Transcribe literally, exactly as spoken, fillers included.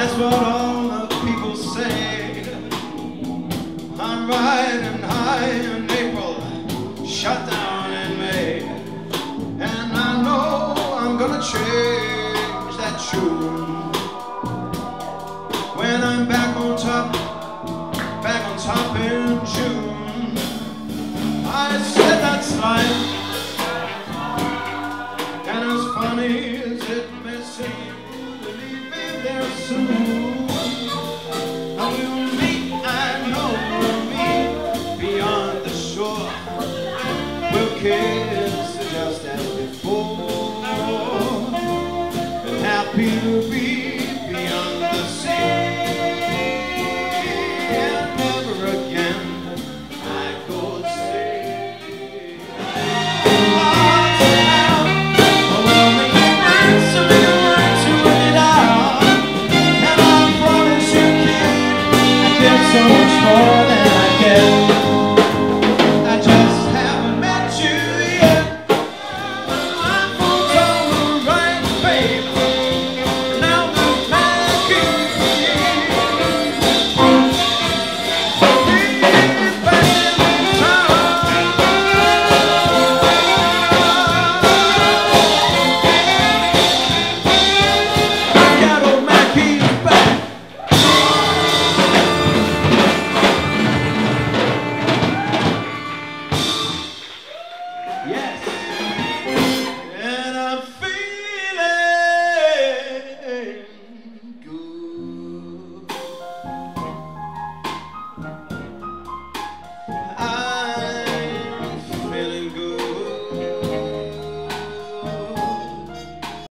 That's what all the people say. I'm riding high in April, shut down in May, and I know I'm gonna change that tune.